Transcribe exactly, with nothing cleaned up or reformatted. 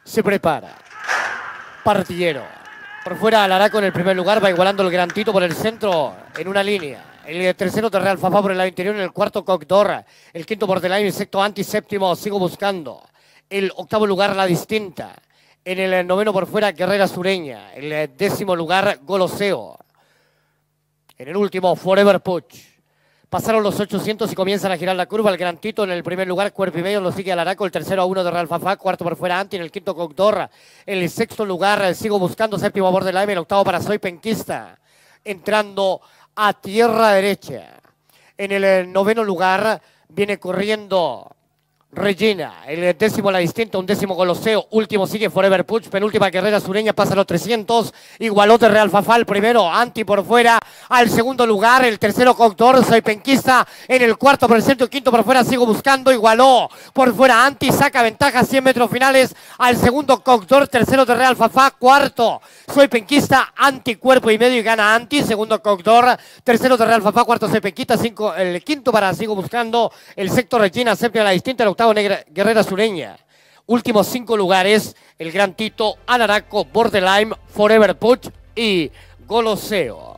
Se prepara. Partillero. Por fuera Alaraco en el primer lugar, va igualando el Gran Tito por el centro en una línea. El tercero Terreal Alfafá por el lado interior, en el cuarto Cogdor. El quinto Borderline, el sexto Anti, séptimo Sigo Buscando. El octavo lugar La Distinta. En el noveno por fuera Guerrera Sureña. El décimo lugar Goloseo. En el último Forever Puch. Pasaron los ochocientos y comienzan a girar la curva. El Gran Tito en el primer lugar, Cuerpo y Medio lo sigue Alaraco, el tercero a uno de Real Fafá, cuarto por fuera Anti, en el quinto Cogdor, en el sexto lugar Sigo Buscando, séptimo Borderline, el octavo para Soy Penquista, entrando a tierra derecha. En el noveno lugar viene corriendo Regina, el décimo La Distinta, un décimo Goloseo, último sigue Forever Puch, penúltima Guerrera Sureña, pasa los trescientos, igualó de Real Fafá, el primero Anti por fuera, al segundo lugar, el tercero Cogdor, Soy Penquista, en el cuarto por el centro, quinto por fuera, Sigo Buscando, igualó por fuera Anti, saca ventaja cien metros finales, al segundo Cogdor, tercero de Real Fafá, cuarto Soy Penquista, Anti Cuerpo y Medio y gana Anti, segundo Cogdor, tercero de Real Fafá, cuarto Soy Penquista, cinco, el quinto para Sigo Buscando, el sexto Regina, séptimo La Distinta, el octavo Negra, Guerrera Sureña. Últimos cinco lugares, el Gran Tito, Alaraco, Borderline, Forever Puch y Goloseo.